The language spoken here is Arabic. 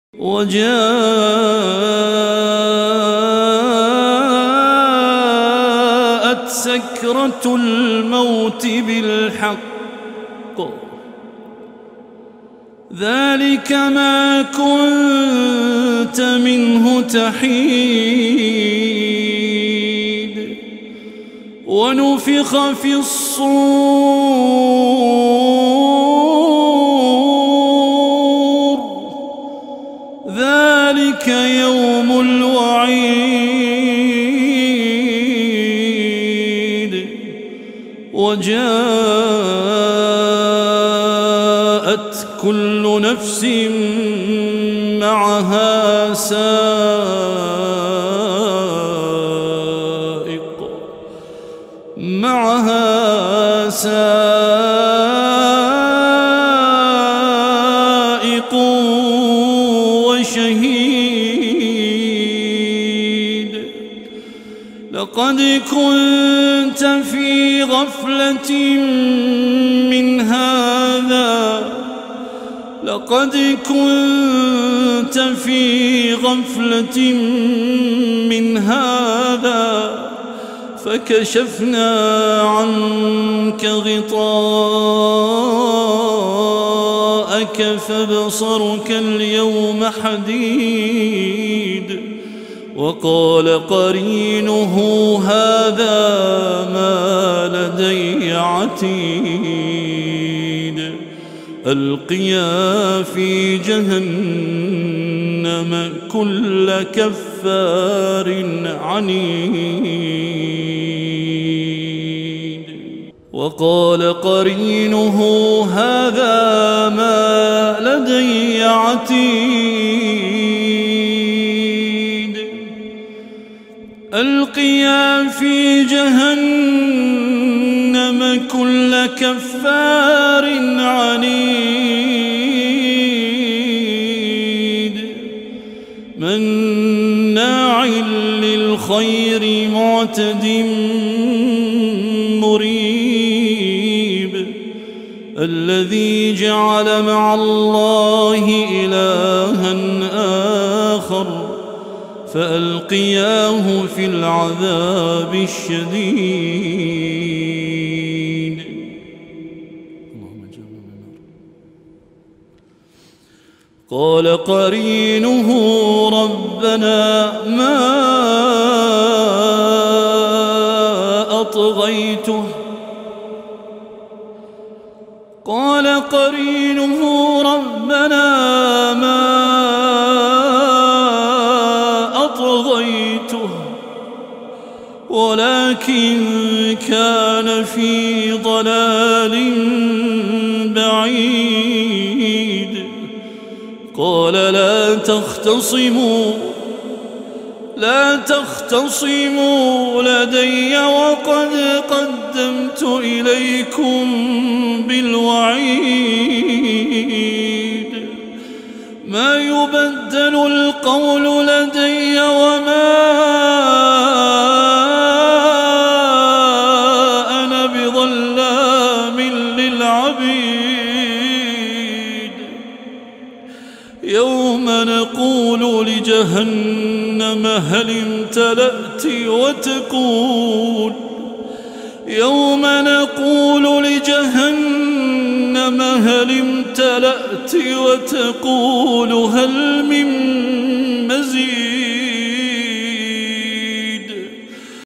وجاءت سكرة الموت بالحق ذلك ما كنت منه تحيد ونفخ في الصور ذلك يوم الوعيد وجاءت كل نفس معها سائق وشهيد لقد كنت في غفلة من هذا فكشفنا عنك غطاءك فبصرك اليوم حديد وقال قرينه هذا ما لدي عتيد ألقيا في جهنم كل كفار عنيد وقال قرينه هذا ما لدي عتيد ألقيا في جهنم كل كفار عنيد مناع للخير معتد مريب الذي جعل مع الله إلها آخر فألقياه في العذاب الشديد قال قرينه ربنا ما أطغيته ولكن كان في ضلال بعيد قال لا تختصموا لدي وقد قدمت إليكم بالوعيد ما يبدل القول لدي وما أنا بظلام للعبيد يوم نقول لجهنم هل امتلأت وتقول هل من